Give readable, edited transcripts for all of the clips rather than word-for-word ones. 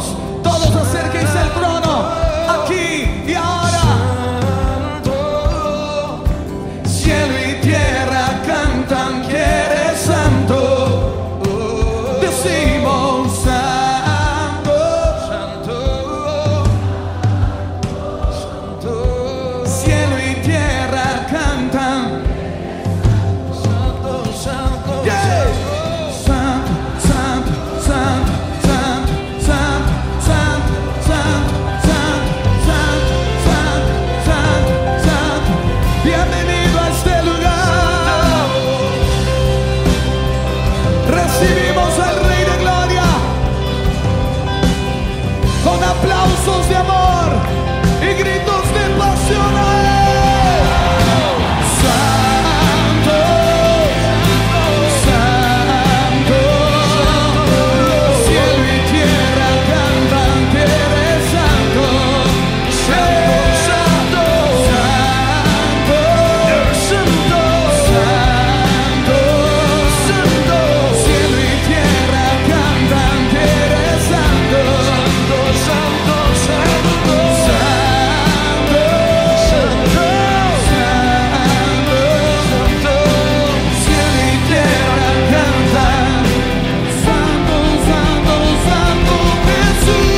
Dios. Todos acérquense al trono, aquí y ahora. Cielo y tierra cantan que eres santo. Decimos santo, santo, santo. Cielo y tierra cantan. Santo, santo, yeah. Santo, santo, santo, santo, santo, santo, santo, santo, santo, santo, santo, santo. Bienvenido a este lugar. Recibimos al Rey de Gloria con aplausos de amor y gritos de pasión a Él. Santo, Santo, cielo y tierra cantan que eres santo. Santo, Santo, Santo, Santo, Santo, Santo, cielo y tierra cantan que eres santo. Santo, Santo, Santo, Santo, Santo, Santo, cielo y tierra cantan. Santo, Santo, Santo, Jesús.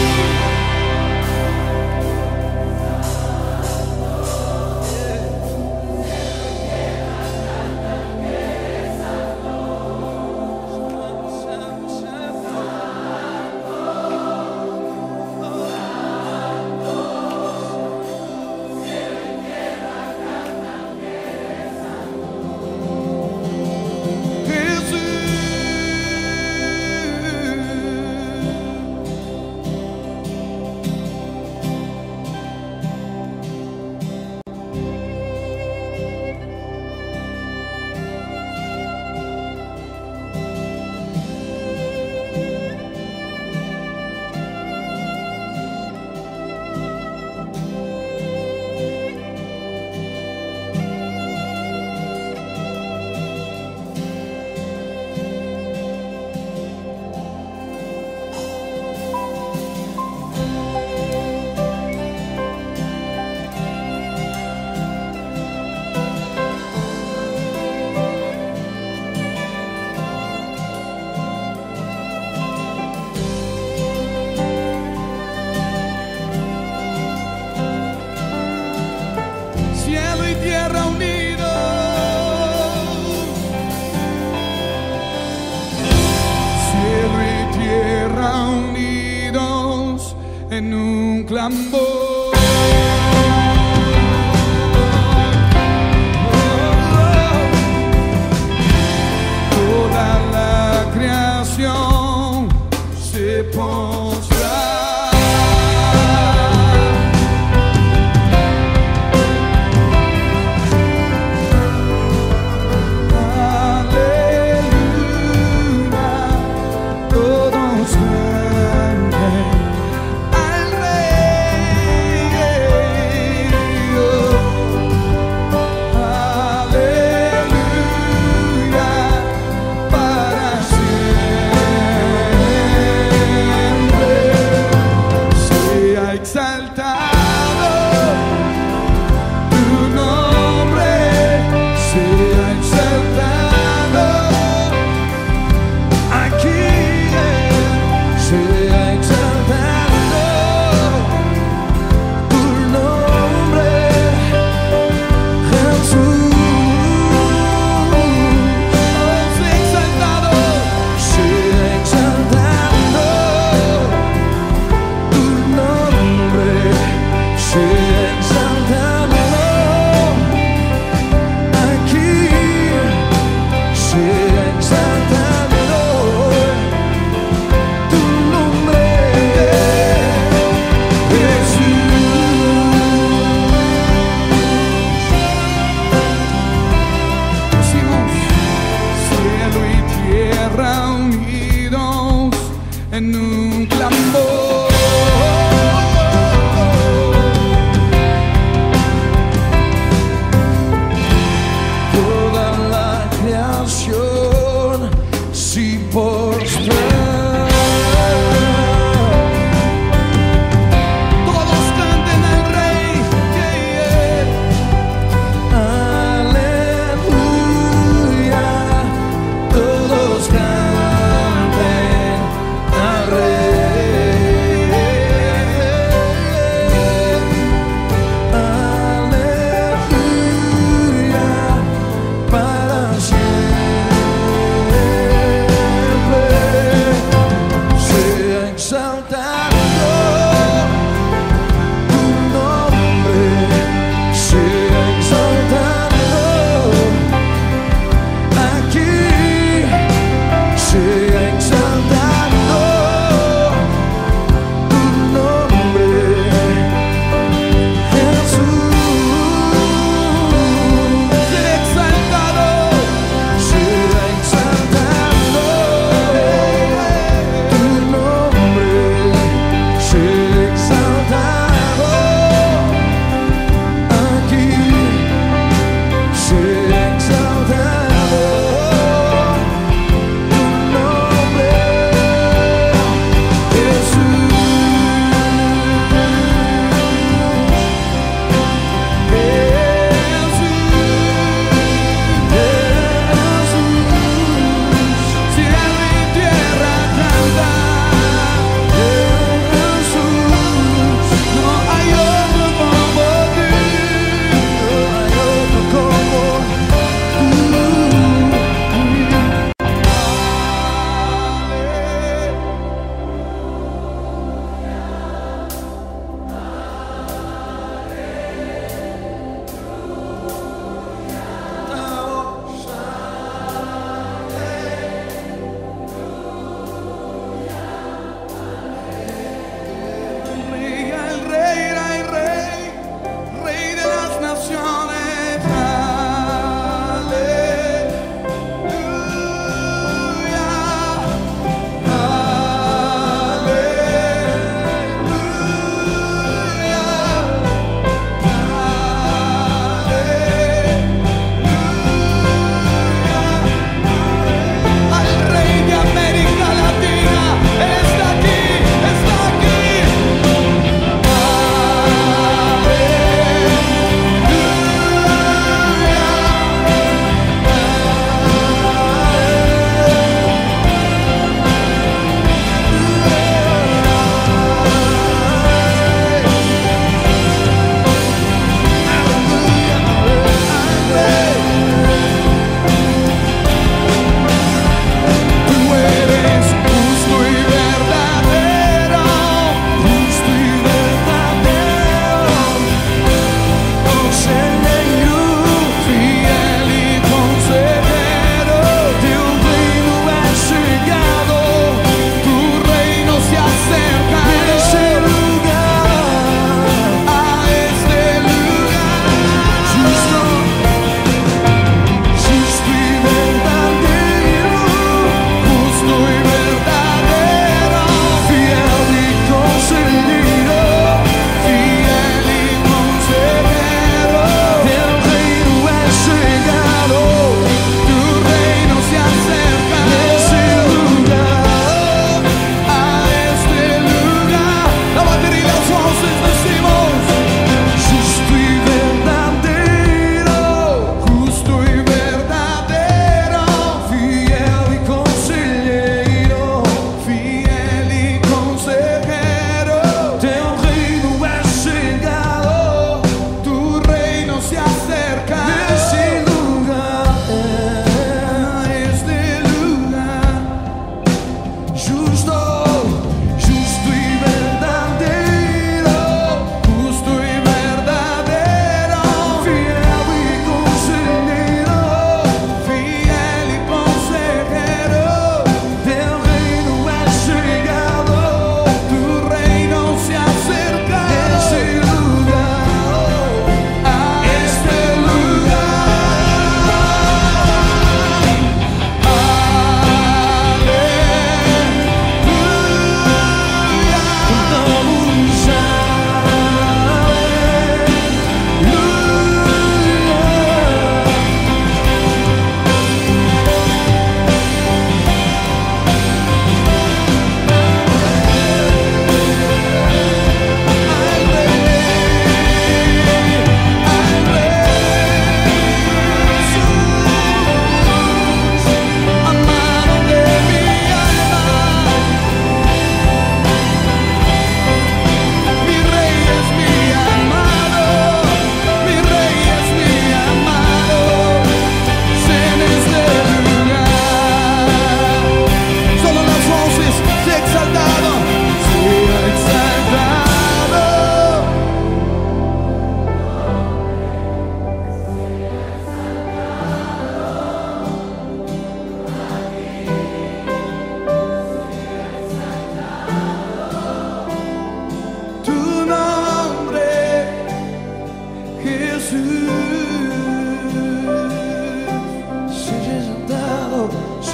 Cielo y tierra unidos. Cielo y tierra unidos en un clamor. Toda la creación se postra. En un clamor. si postra.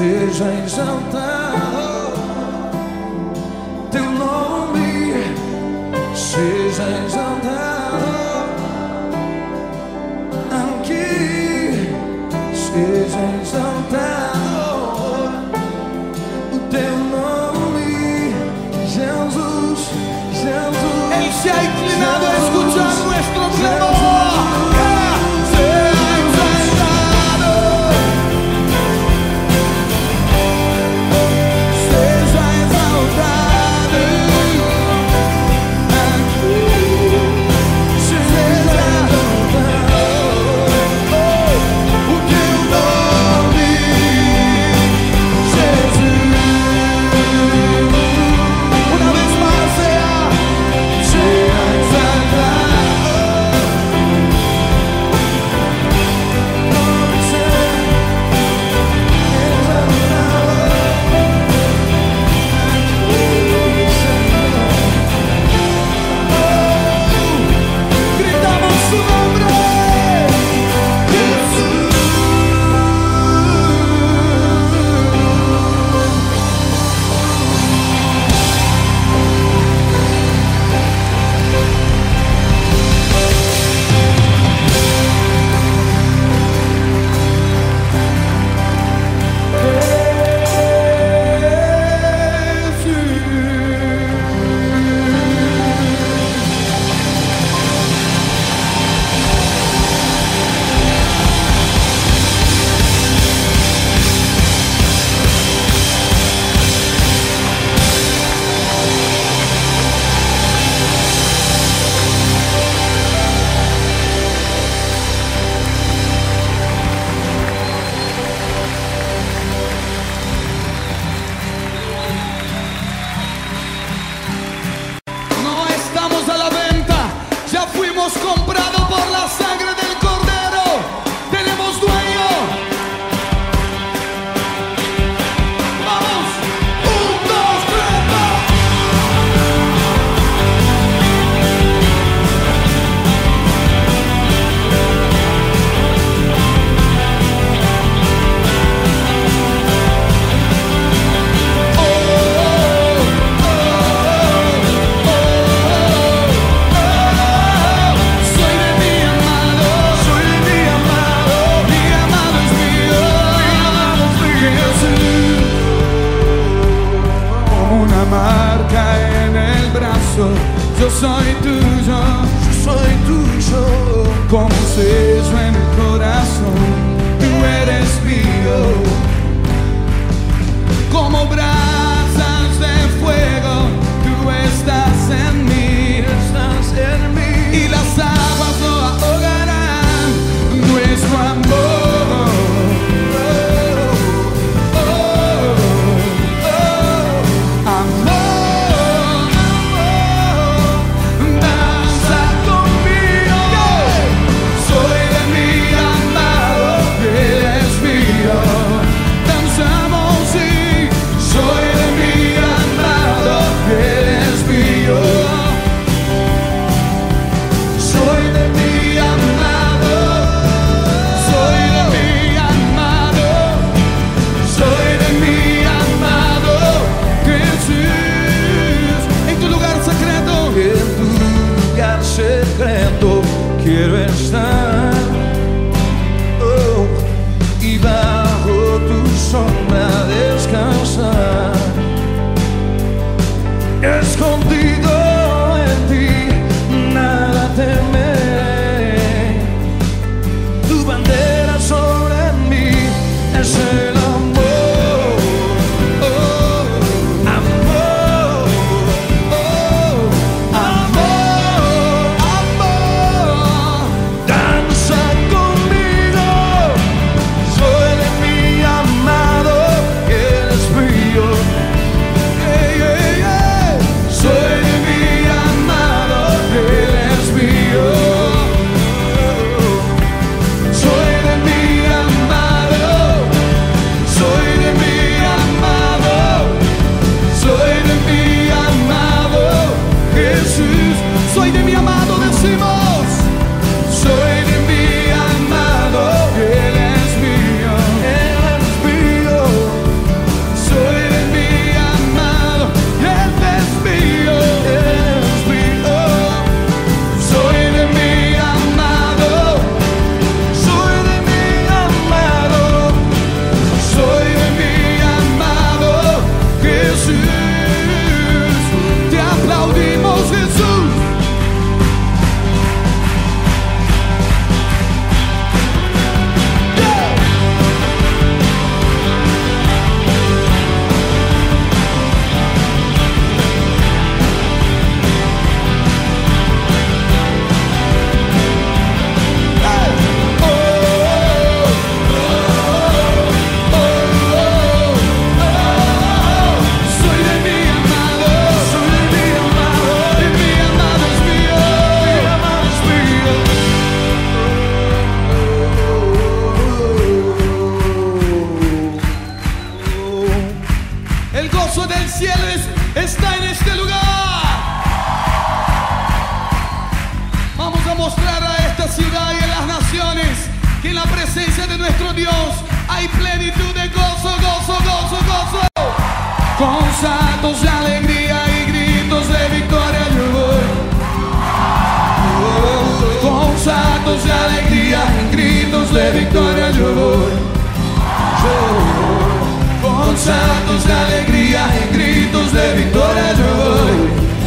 seja exaltado, teu nome seja exaltado aqui, seja exaltado o teu nome, Jesus, Jesus. Él se ha inclinado a escuchar nuestro clamor. Comprado por la sangre del Cordero, tenemos dueño. Vamos, 1, 2, 3, va. Marca en el brazo, yo soy tuyo, como un sello en el corazón, tú eres mío, como brasas de fuego, tú estás en mí, y las aguas no ahogarán nuestro amor. del cielo está en este lugar. Vamos a mostrar a esta ciudad y a las naciones que en la presencia de nuestro Dios hay plenitud de gozo, gozo, gozo, gozo. Con saltos de alegría y gritos de victoria yo voy. Con saltos de alegría y gritos de victoria yo voy. Con saltos de alegría y gritos de victoria yo voy.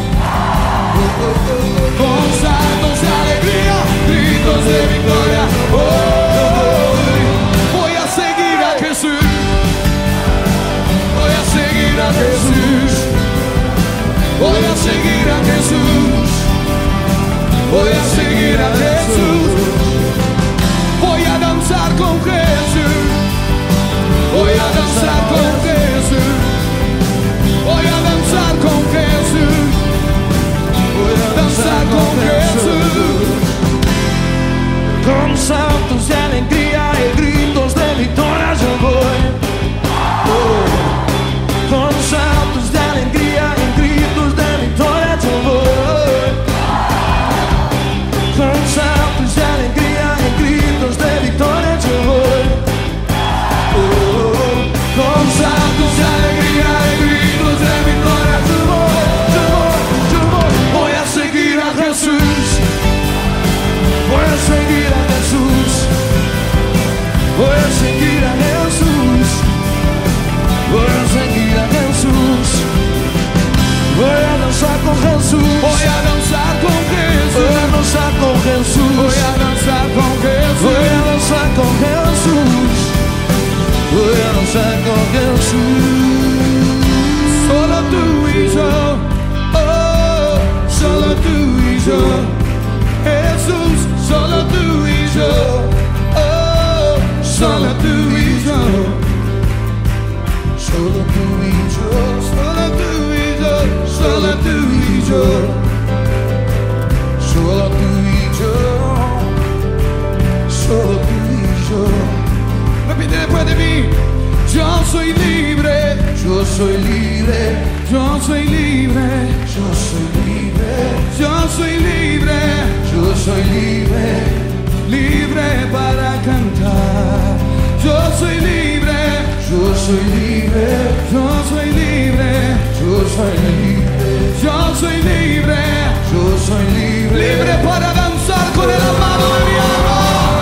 Con saltos de alegría, gritos de victoria voy. Voy a seguir a Jesús. Voy a seguir a Jesús. Voy a seguir a Jesús. Voy a seguir a Jesús. Voy a danzar con Jesús. Voy a danzar con Jesús. Voy a danzar con Jesús. Voy a danzar con Jesús. Con saltos de alegría y gritos de victoria yo voy. Con saltos de alegría y gritos de victoria yo voy. Con saltos de alegría y gritos de victoria yo voy. Con saltos de alegría y gritos de victoria yo voy. Voy a seguir a Jesús. Voy a seguir a Jesús. Voy a seguir a Jesús. Voy a seguir a Jesús. Voy a danzar con Jesús. Voy a danzar con Jesús. Voy a danzar con Jesús. Voy a danzar con Jesús. Voy a danzar con Jesús. Voy a danzar con Jesús. Solo tú y yo. Oh, solo tú y yo. Jesús, solo tú y yo. Oh, solo tú y yo. Solo tú y yo. Solo tú y yo. Solo tú y yo. Solo tú y yo. Solo tú y yo. Repite después de mí. Yo soy libre. Yo soy libre. Yo soy libre. Yo soy libre. Yo soy libre. Yo soy libre. Libre para cantar. Yo soy libre. Yo soy libre. Yo soy libre. Yo soy libre. Yo soy libre. Yo soy libre. Libre para danzar con el amado de mi alma.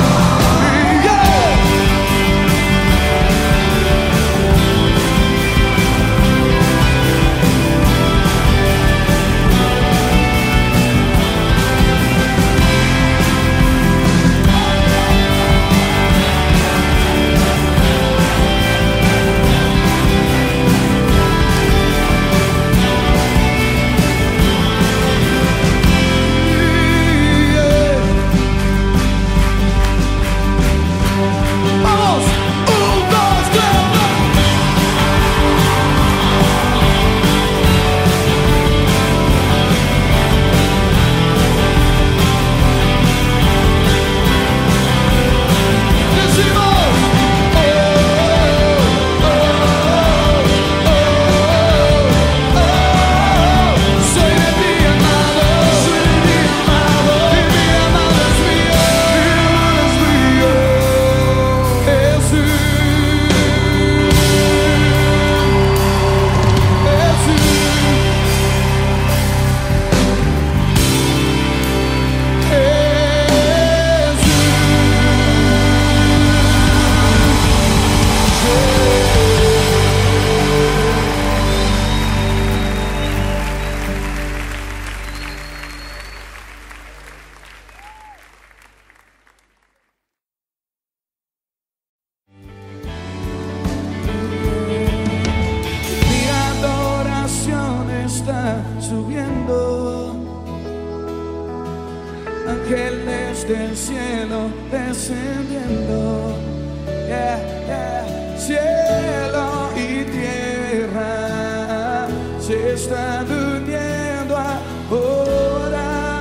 ángeles del cielo descendiendo, yeah, yeah. Cielo y tierra se están uniendo ahora,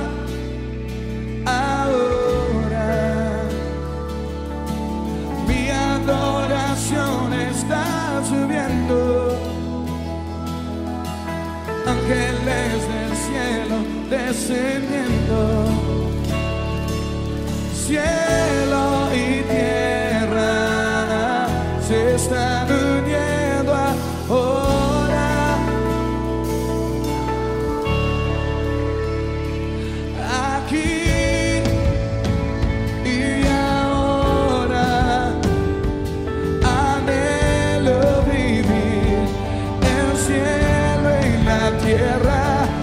ahora. Mi adoración está subiendo ángeles del cielo descendiendo, cielo y tierra se están uniendo ahora. Aquí y ahora anhelo vivir el cielo y la tierra.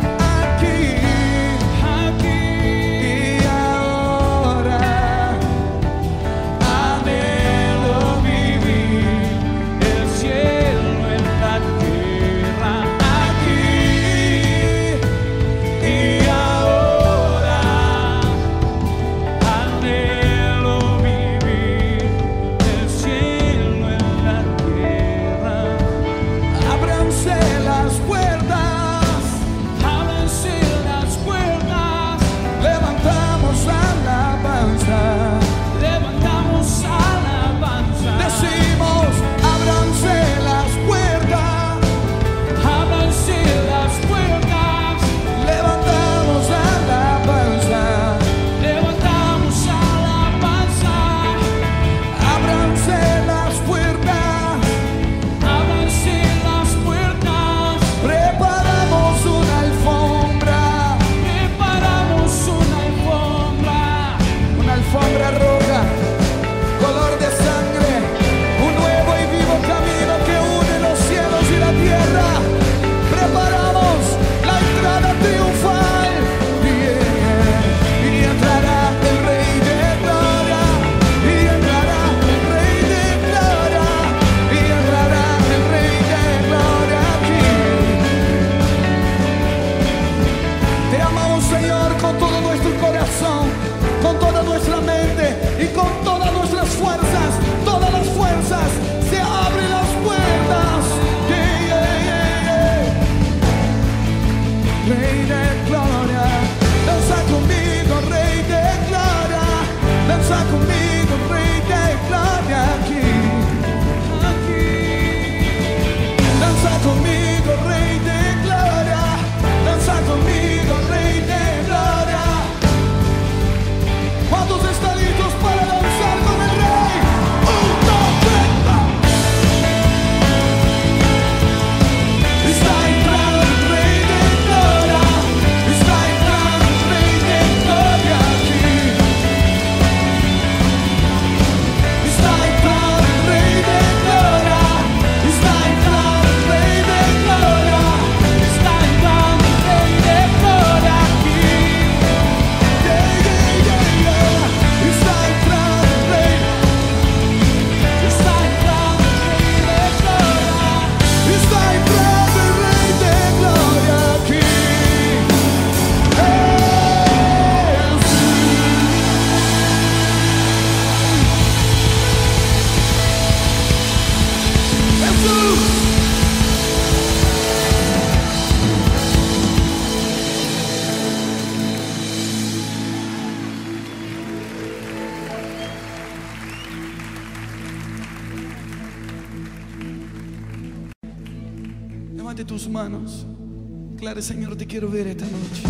Levante tus manos. Declare: Señor, te quiero ver esta noche.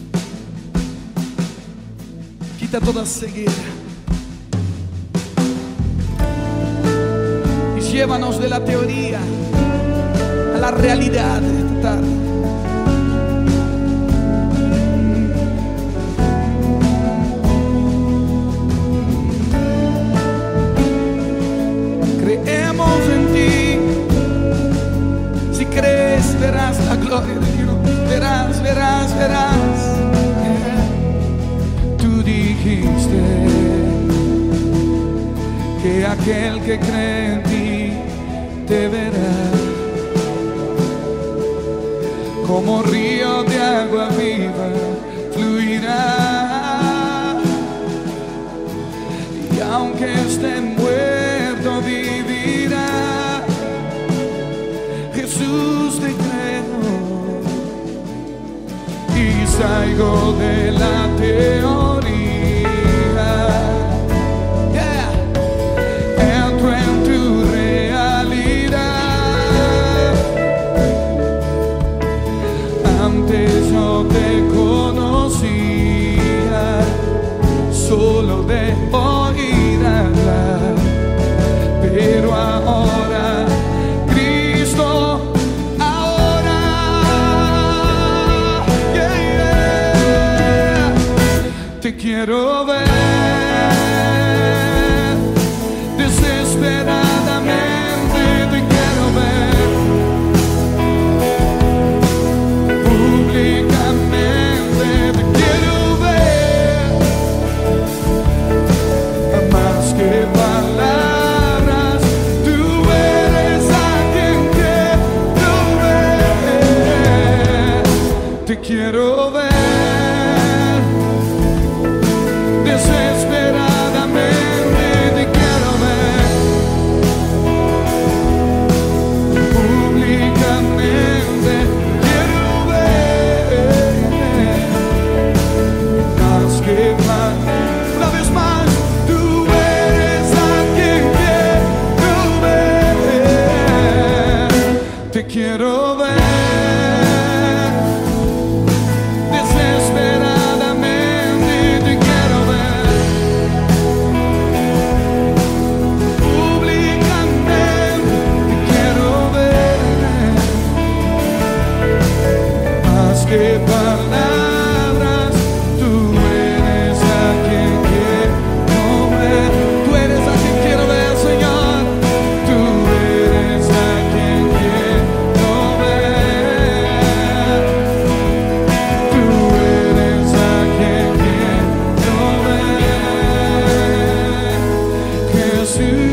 Quita toda ceguera y llévanos de la teoría a la realidad de esta tarde. Creemos en ti. Si crees, verás la gloria de Dios. Verás, verás, verás. Tú dijiste que aquel que cree en ti te verá. Como río de agua viva fluirá. Y aunque esté muerto, vivirá. Jesús, te creo y salgo de la teoría. Entro en tu realidad. quiero ver desesperadamente, te quiero ver públicamente, quiero ver más que más. Una vez más, tú eres a quien quiero ver, te quiero ver desesperadamente, te quiero ver públicamente, te quiero ver más que palabras. Tú eres a quien quiero ver, tú eres a quien quiero ver, Señor. Tú eres a quien quiero ver, tú eres a quien quiero ver, Jesús.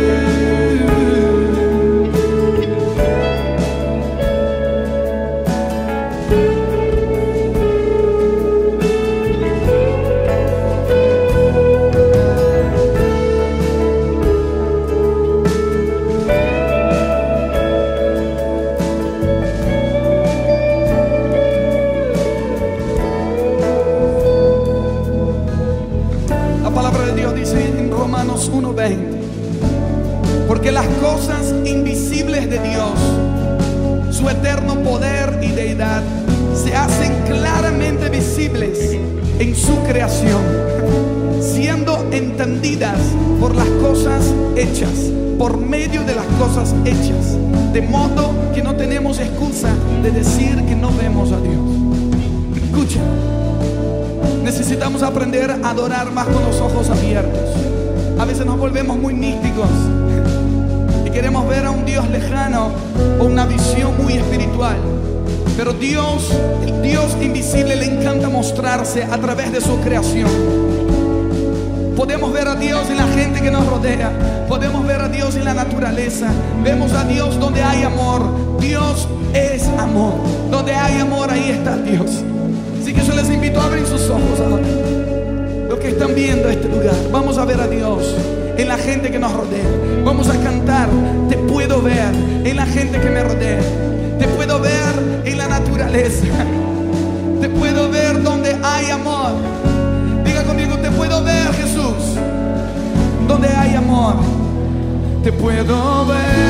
La palabra de Dios dice en Romanos 1:20: porque las cosas invisibles de Dios, su eterno poder y deidad, se hacen claramente visibles en su creación, siendo entendidas por las cosas hechas, por medio de las cosas hechas, de modo que no tenemos excusa de decir que no vemos a Dios. Escucha, necesitamos aprender a adorar más con los ojos abiertos. A veces nos volvemos muy místicos y queremos ver a un Dios lejano o una visión muy espiritual. Pero Dios, el Dios invisible, le encanta mostrarse a través de su creación. Podemos ver a Dios en la gente que nos rodea, podemos ver a Dios en la naturaleza. Vemos a Dios donde hay amor. Dios es amor. Donde hay amor, ahí está Dios. Así que yo les invito a abrir sus ojos ahora. Los que están viendo este lugar, vamos a ver a Dios en la gente que nos rodea. Vamos a cantar: te puedo ver en la gente que me rodea, te puedo ver en la naturaleza, te puedo ver donde hay amor. Diga conmigo: te puedo ver, Jesús, donde hay amor. Te puedo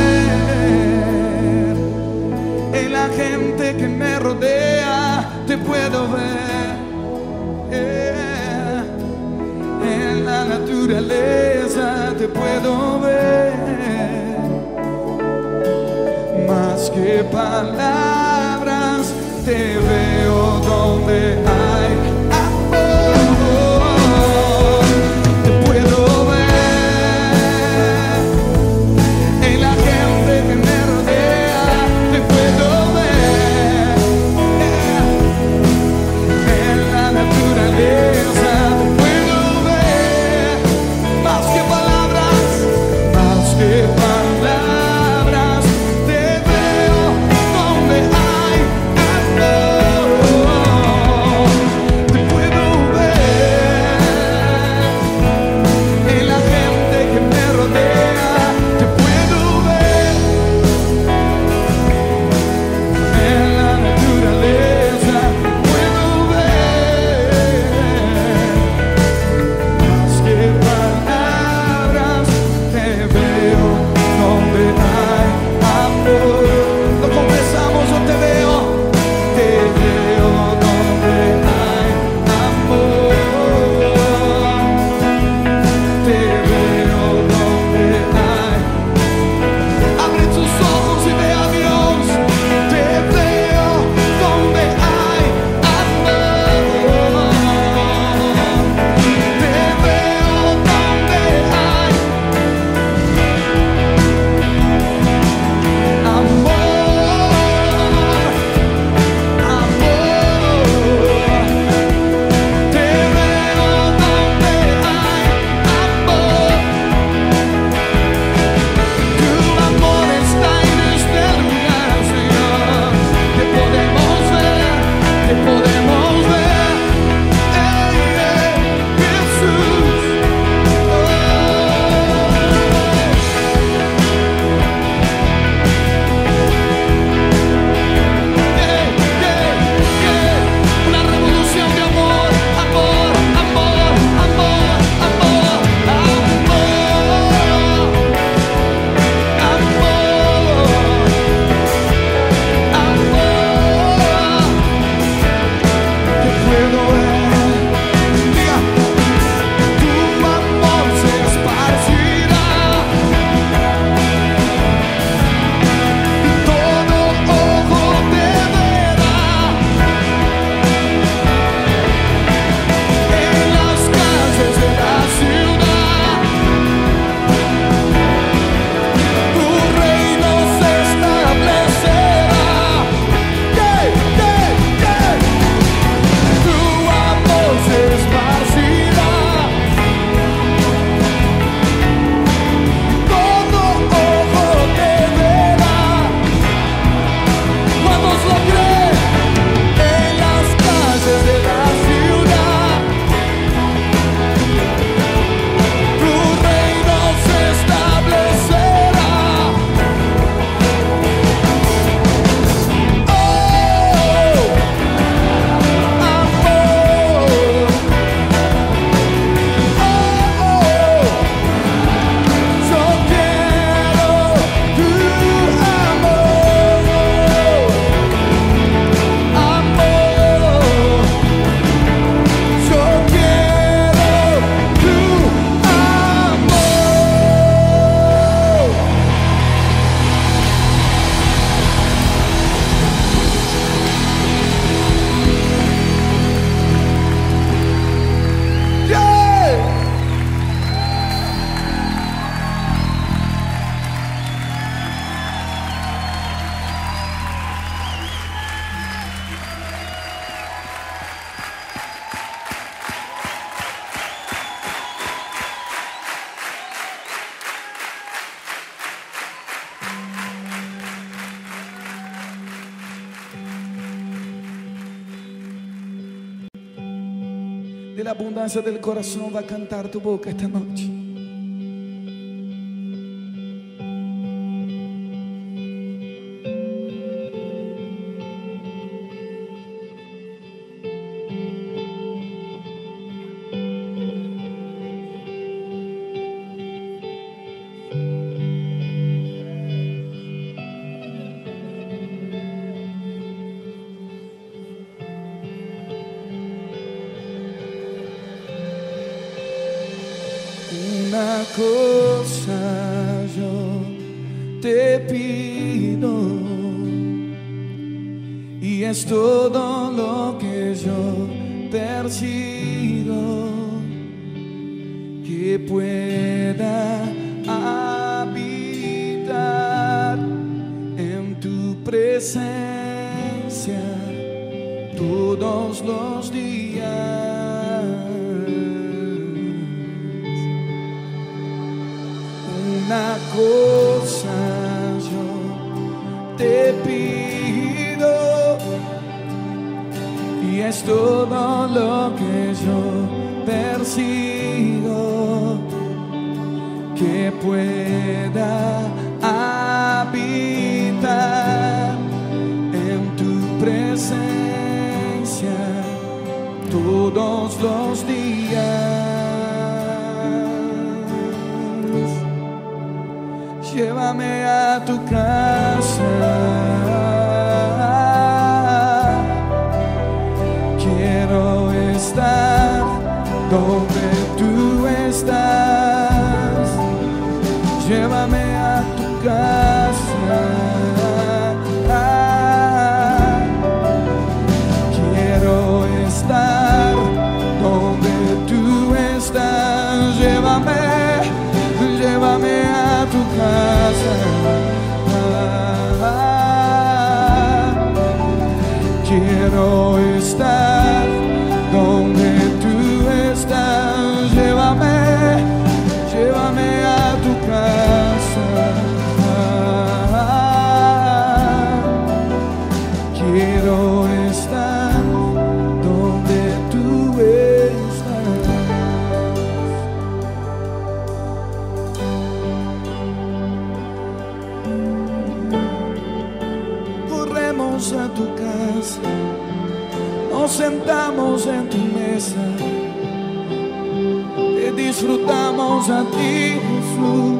ver en la gente que me rodea, te puedo ver en la naturaleza, te puedo ver más que palabras. Te veo donde hay amor. Te puedo ver en la gente que me rodea, te puedo ver en la naturaleza, te puedo ver más que palabras, más que palabras. Te veo donde hay amor. De la abundancia del corazón va a cantar tu boca esta noche. Una cosa yo te pido, y es todo lo que yo persigo, que pueda habitar en tu presencia todos los días. Una cosa yo te pido, y es todo lo que yo persigo, que pueda habitar en tu presencia todos los días. Llévame a tu casa, quiero estar donde tú estás. Llévame a tu casa, quiero estar donde tú estás. Llévame a tu casa, quiero estar donde tú estás. Llévame a tu casa, quiero estar donde tú estás. Corremos a tu casa, nos sentamos en tu mesa, te disfrutamos a ti, Jesús.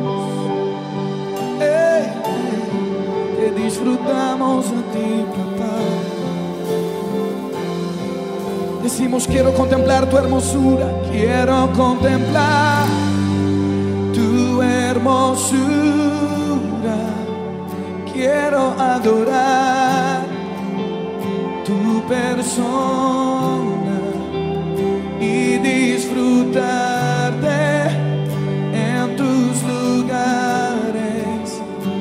Te disfrutamos a ti, papá. Decimos: quiero contemplar tu hermosura, quiero contemplar tu hermosura, quiero adorar tu persona y disfrutarte en tus lugares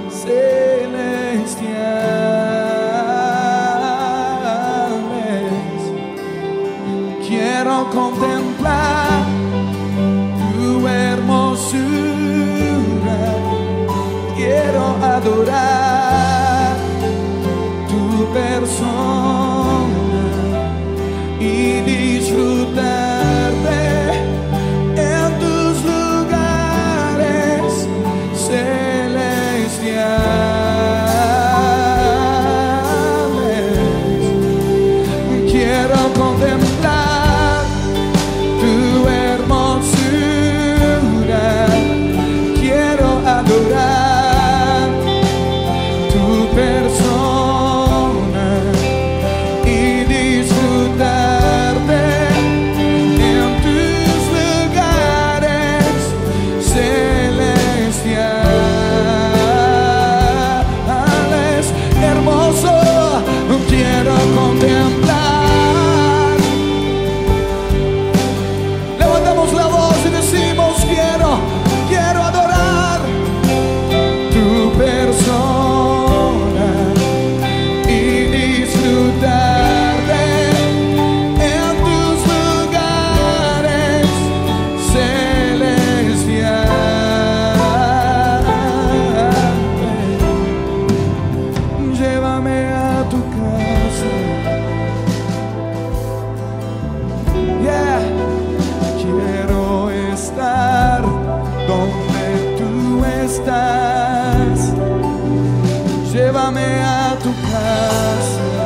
celestiales. Quiero contemplar tu hermosura, quiero adorar tu persona y disfrutarte en tus lugares celestiales. Quiero contemplar casa,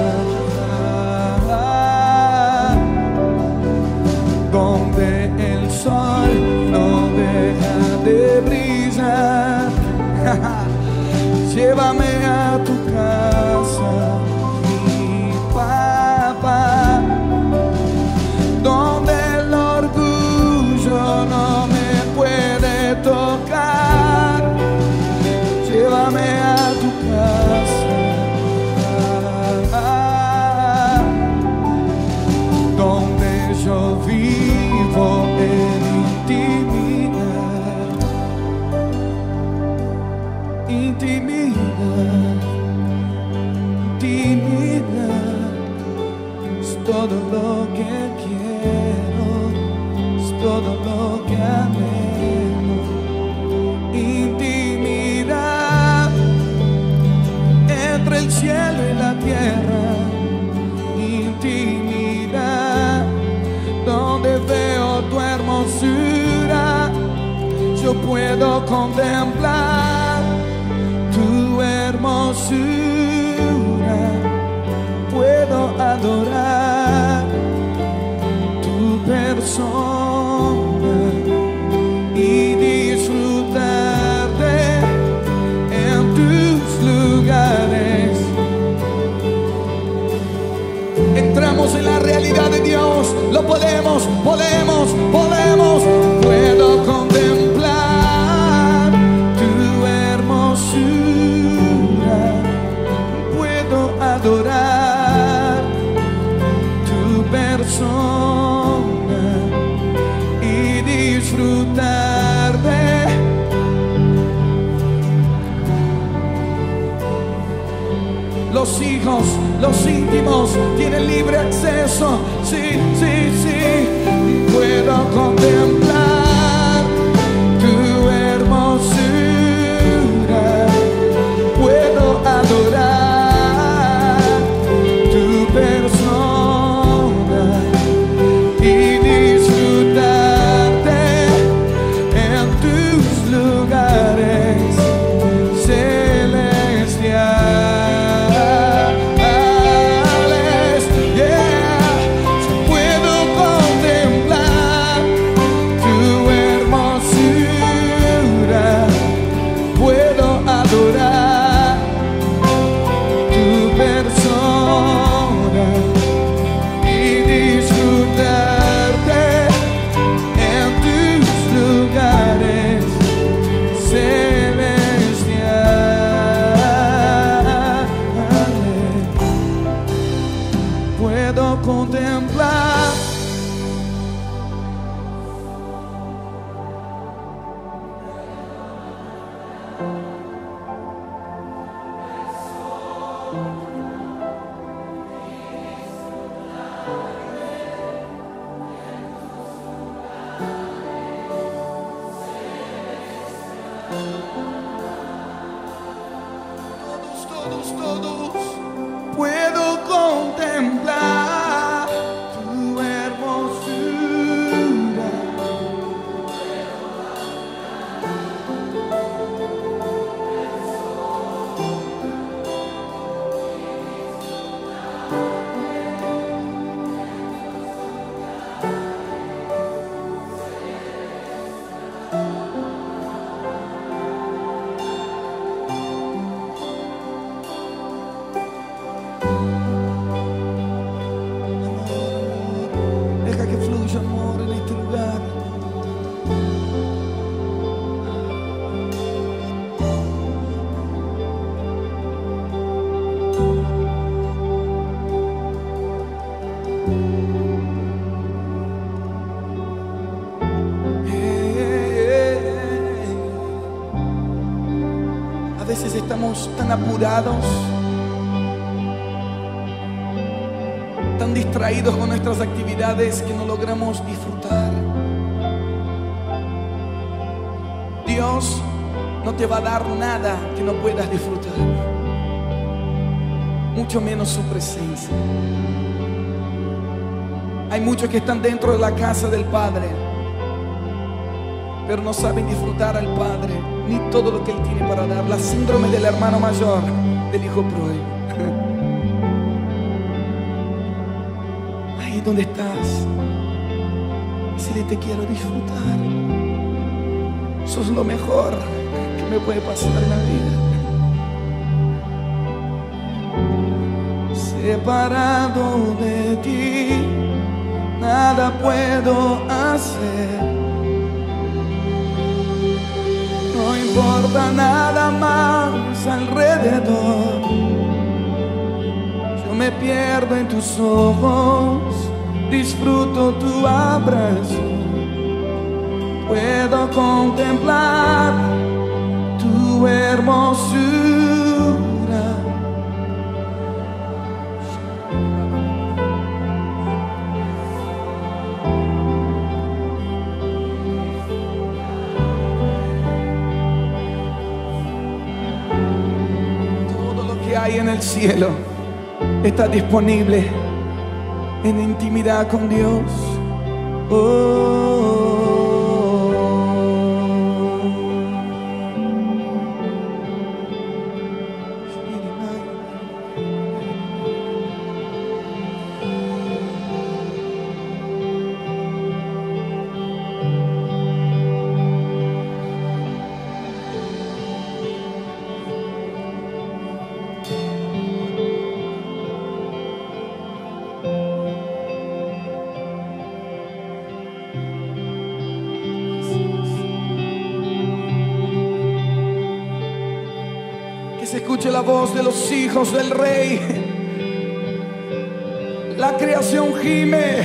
donde el sol no deja de brillar. Llévame a tu casa, mi papá, donde el orgullo no me puede tocar. Llévame a tu casa, donde yo vivo en intimidad, intimidad, intimidad. Es todo lo que quiero, es todo lo que anhelo. Intimidad entre el cielo y la tierra, intimidad donde veo tu hermosura. Yo puedo contemplar tu hermosura, puedo adorar tu persona y disfrutarte en tus lugares. Entramos en la realidad de Dios, lo podemos, podemos, podemos. Puedo contemplar tu hermosura, puedo adorar tu persona y disfrutarte. Los hijos, los íntimos tienen libre acceso. Sí, sí, sí. Puedo contemplar tu hermosura, puedo adorar tu persona y disfrutarte en tus lugares celestiales. Yeah. Puedo contemplar tu hermosura, puedo adorar tu persona y disfrutarte en tus lugares celestiales. Puedo contemplar todos. Puedo contemplar tu hermosura, deja que fluya amor en este lugar. A veces estamos tan apurados, tan distraídos con nuestras actividades que no logramos disfrutar. Dios no te va a dar nada que no puedas disfrutar, mucho menos su presencia. Hay muchos que están dentro de la casa del Padre, pero no saben disfrutar al Padre ni todo lo que Él tiene para dar. La síndrome del hermano mayor, del hijo pródigo. ¿Dónde estás? Decirle: te quiero disfrutar. Sos lo mejor que me puede pasar en la vida. Separado de ti, nada puedo hacer. No importa nada más alrededor. Yo me pierdo en tus ojos, disfruto tu abrazo. Puedo contemplar tu hermosura. Todo lo que hay en el cielo está disponible en intimidad con Dios. Se escuche la voz de los hijos del Rey. La creación gime,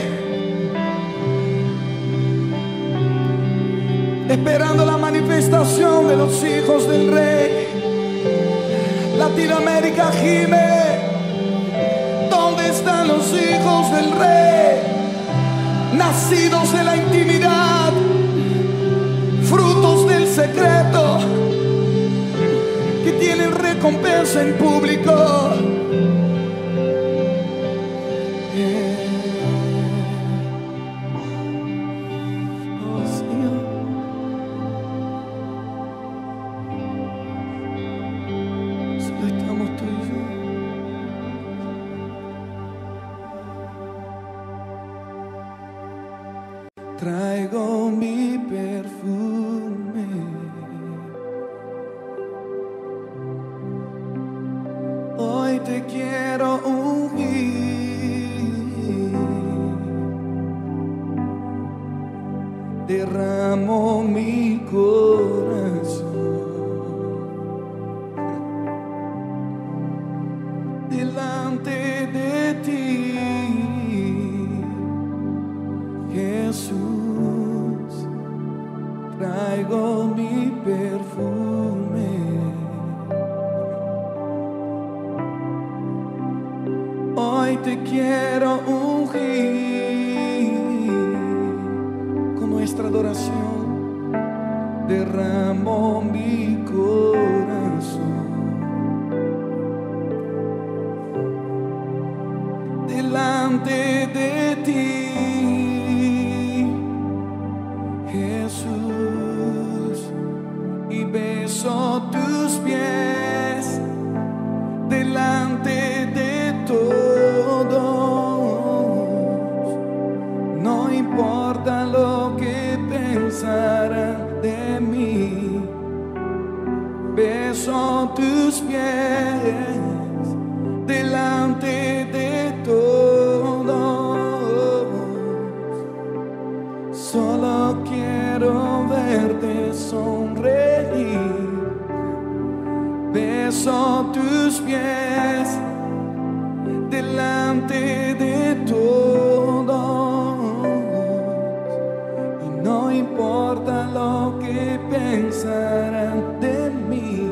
esperando la manifestación de los hijos del Rey. Latinoamérica gime. ¿Dónde están los hijos del Rey? Nacidos de la intimidad, frutos del secreto, que tienen recompensa en público. Oh, Señor. Solo estamos tú y yo. Traigo mi perfume. Hoy te quiero ungir, derramo mi corazón delante de ti, Jesús. Traigo mi perfume. Hoy te quiero ungir con nuestra adoración. Derramo mi corazón delante de ti, Jesús, y beso tus pies delante de todos. No importa lo que pensarán de mí, beso tus pies delante de todos. Solo quiero verte sonreír, beso tus pies delante de todos. Y no importa lo que pensarán de mí,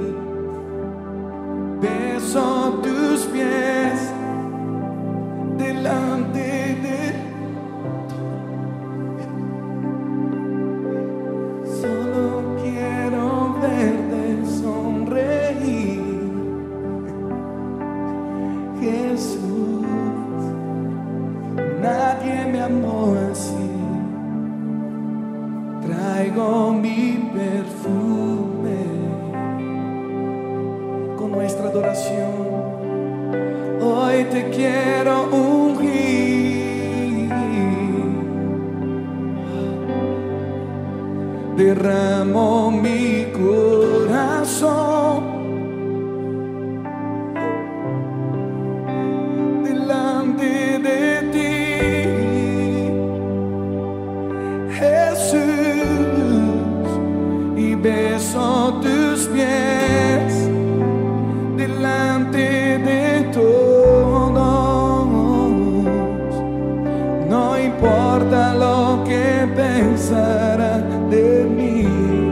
beso tus pies delante de todos. Solo quiero verte sonreír, Jesús. Nadie me amó así. Traigo mi perfume con nuestra adoración. Hoy te quiero ungir derramo mi corazón delante de ti, Jesús, y beso tus pies delante de todos. No importa lo que pensarán de mí,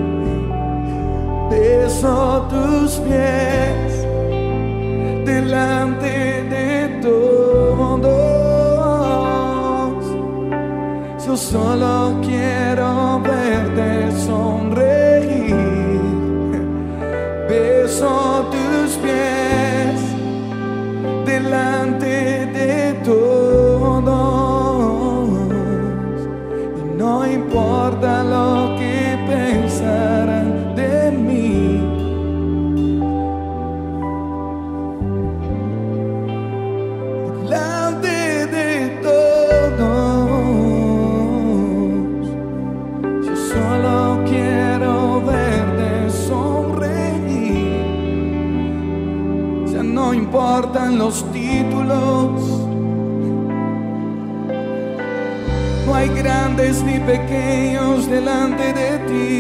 beso tus pies delante de todos. Yo solo quiero verte sonreír, beso tus pies delante de todos. Y no importa lo que pensarán de mí, delante de todos. Yo solo quiero verte sonreír. Ya no importan los títulos, no hay grandes ni pequeños delante de ti.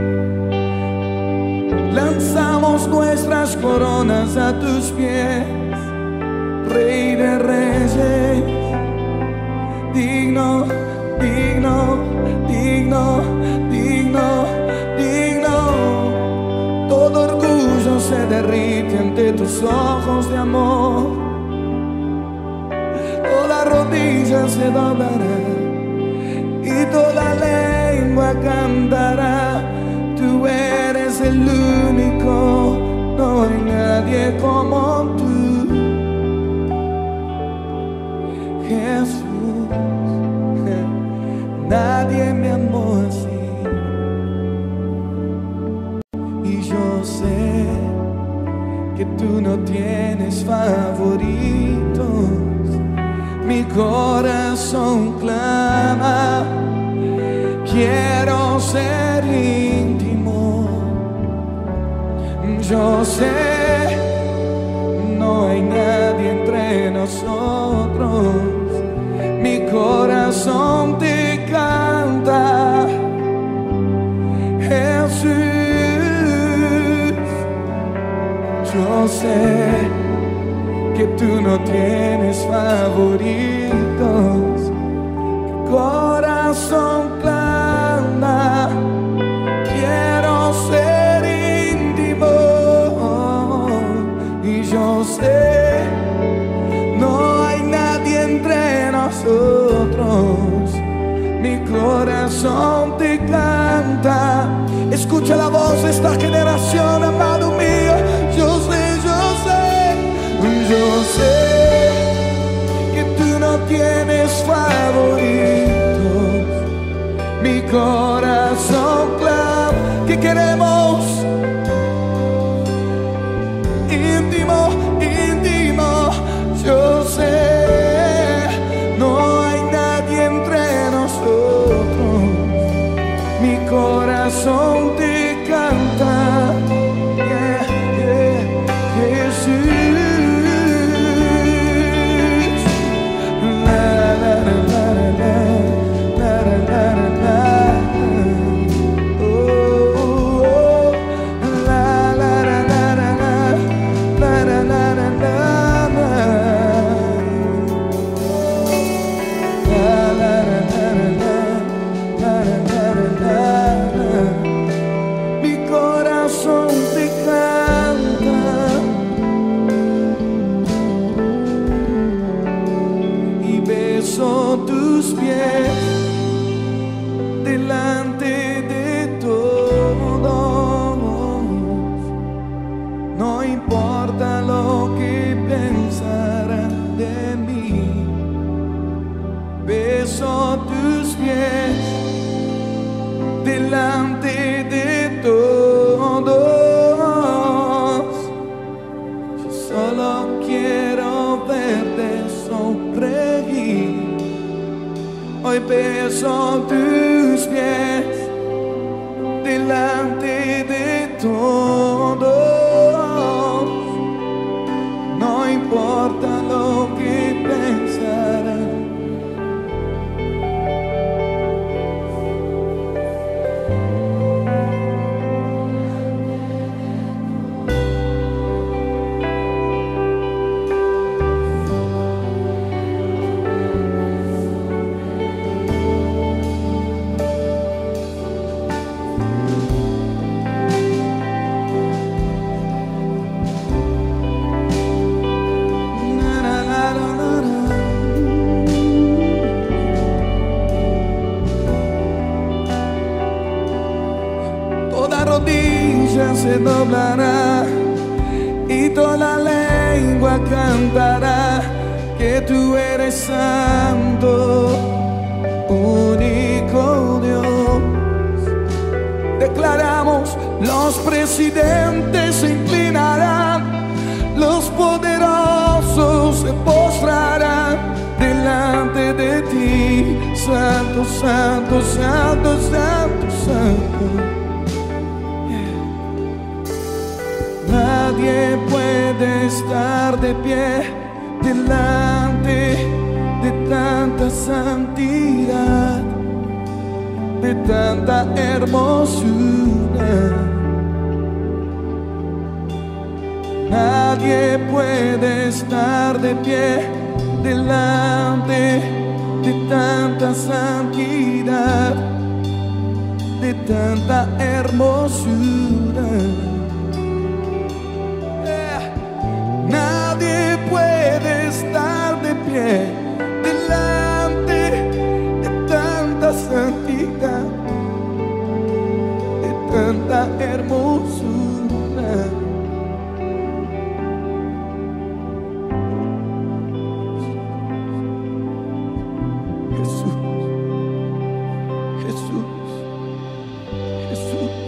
Lanzamos nuestras coronas a tus pies, Rey de Reyes, digno, digno, digno, digno, digno. Todo orgullo se derrite ante tus ojos de amor, toda rodilla se doblará y toda lengua cantará. Tú eres el único, no hay nadie como tú, Jesús. Nadie me amó así, y yo sé que tú no tienes favoritos. Mi corazón clama, quiero ser íntimo. Yo sé, no hay nadie entre nosotros. Mi corazón te canta, Jesús. Yo sé que tú no tienes favoritos. Corazón clama, quiero ser íntimo. Y yo sé, no hay nadie entre nosotros. Mi corazón te canta. Escucha la voz de esta generación, amado mío. Yo sé, yo sé, yo sé que tú no tienes favoritos. Mi corazón clama, que queremos íntimo, íntimo. Yo sé, no hay nadie entre nosotros. Mi corazón te canta, yeah, yeah, Jesús. Tus pies delante de todos. No importa lo que pensarán de mí, beso tus pies delante de todos. Yo solo quiero verte sonreír. Hoy beso tus pies delante de todos. No importa lo que pensarán. Se doblará y toda lengua cantará que tú eres santo, único Dios. Declaramos, los presidentes se inclinarán, los poderosos se postrarán delante de ti. Santo, santo, santo, santo, santo. Nadie puede estar de pie delante de tanta santidad, de tanta hermosura. Nadie puede estar de pie delante de tanta santidad, de tanta hermosura. Nadie puede estar de pie delante de tanta santidad, de tanta hermosura. Jesús, Jesús, Jesús.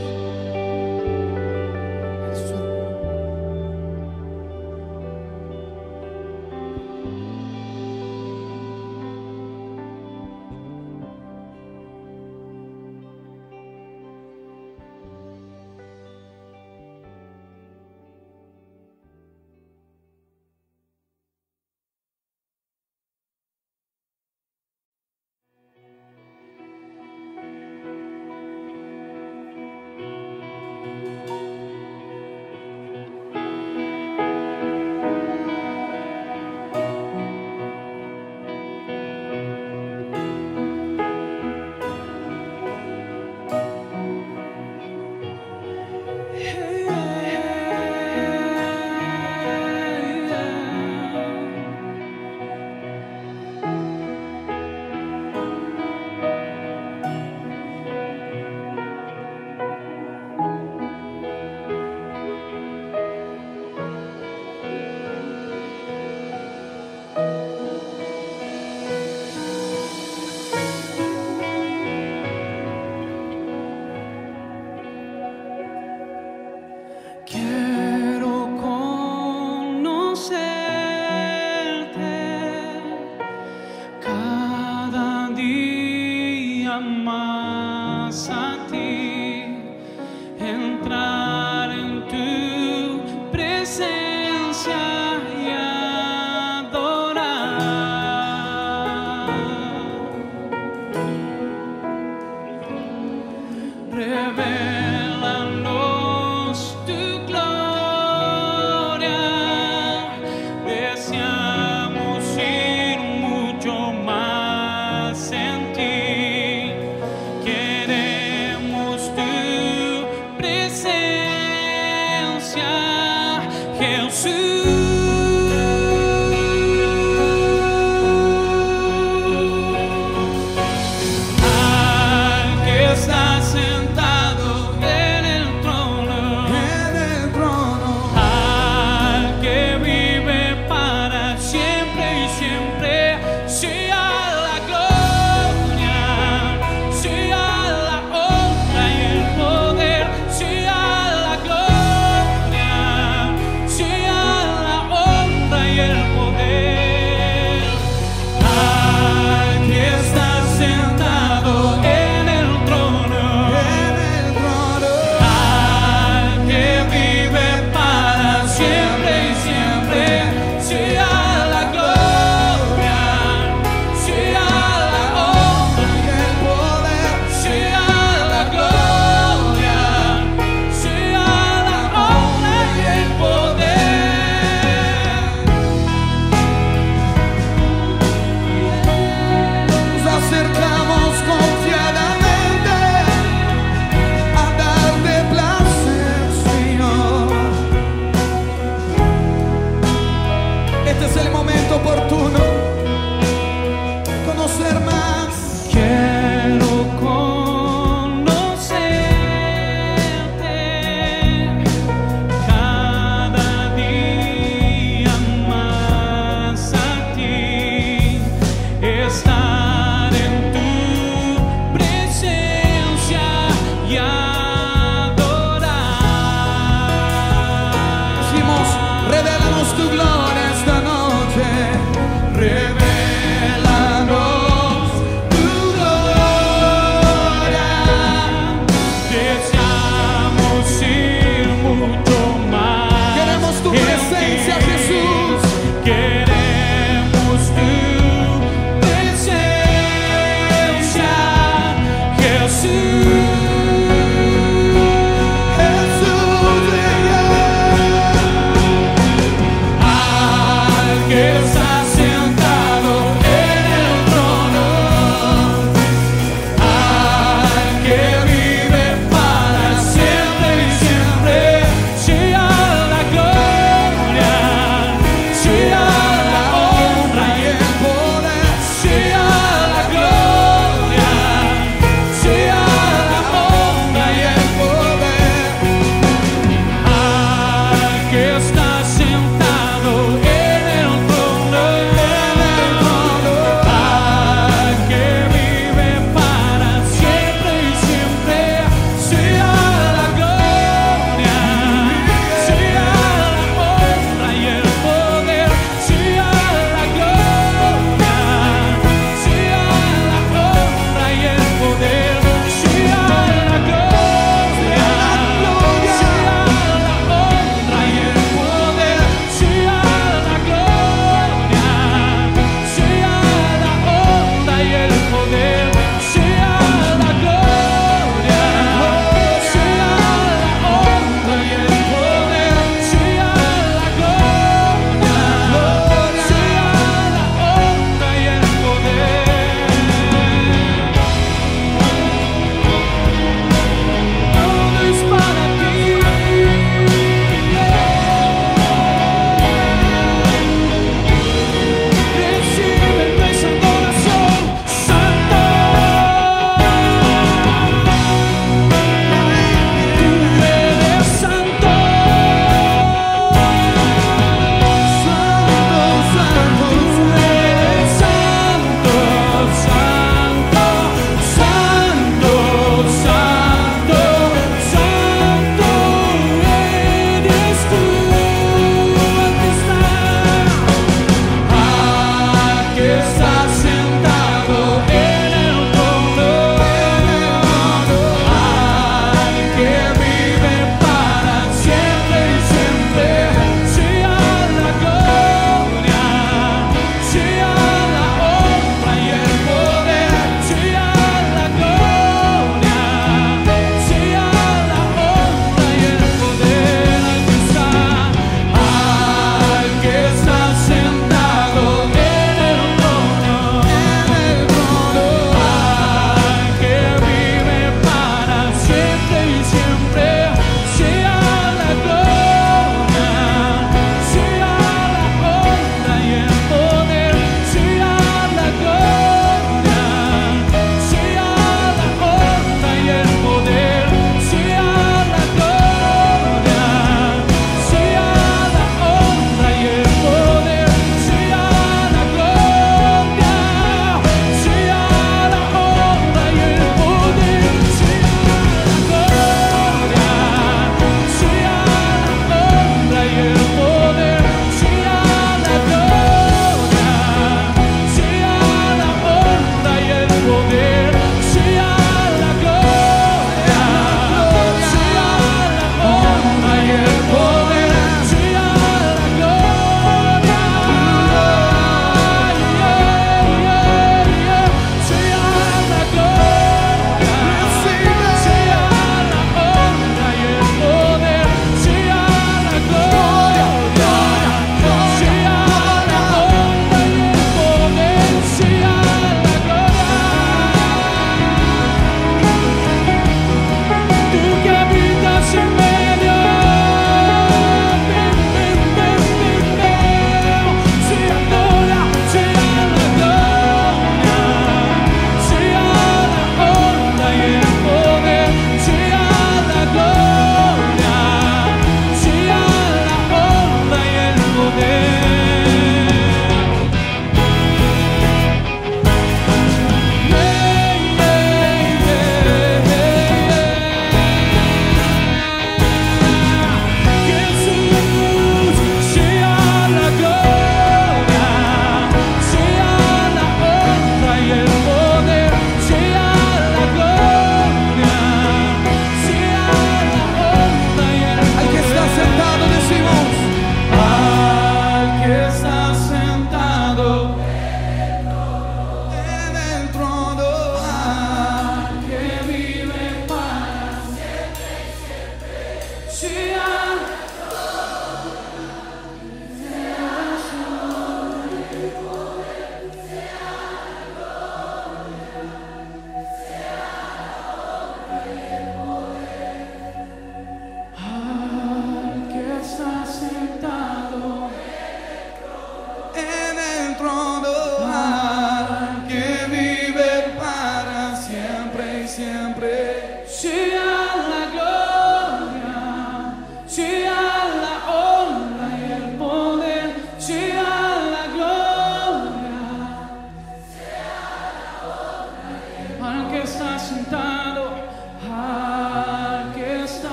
Queremos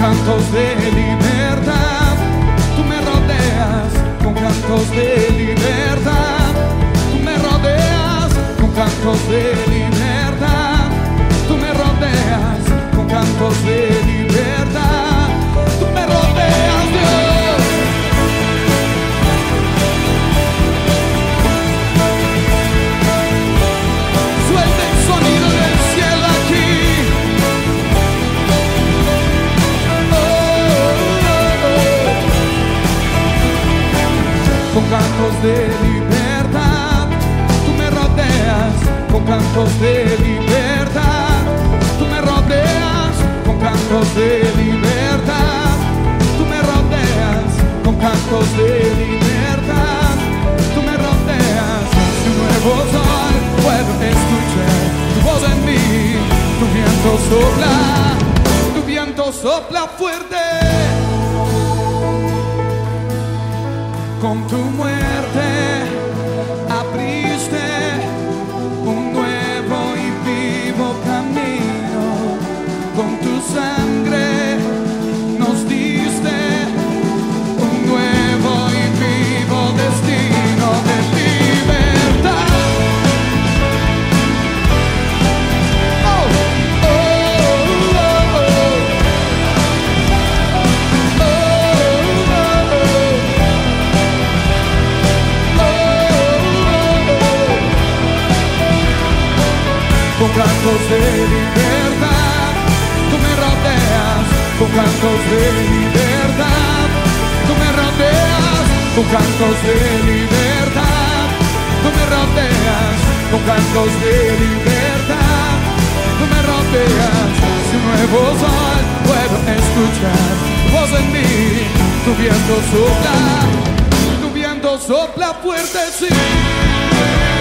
cantos de libertad. Tú me rodeas con cantos de libertad. Tú me rodeas con cantos de libertad. Tú me rodeas con cantos de libertad. Tú me rodeas, Dios. Suelta el sonido del cielo aquí. Con cantos de libertad, tú me rodeas con cantos de libertad. Tú me rodeas con cantos de libertad. Tú me rodeas con cantos de libertad. Tú me rodeas. Si un nuevo sol puedo escuchar tu voz en mí. Tu viento sopla fuerte. Con tu muerte abriste un nuevo y vivo camino. Con tu sangre nos diste un nuevo y vivo destino de libertad. Oh, oh, oh, oh, oh. Con cantos de libertad, tú me rodeas con cantos de libertad. Tú me rodeas con cantos de libertad. Tú me rodeas con cantos de libertad. Tú me rodeas. Si un nuevo sol puedo escuchar tu voz en mí. Tu viento sopla fuerte, sí.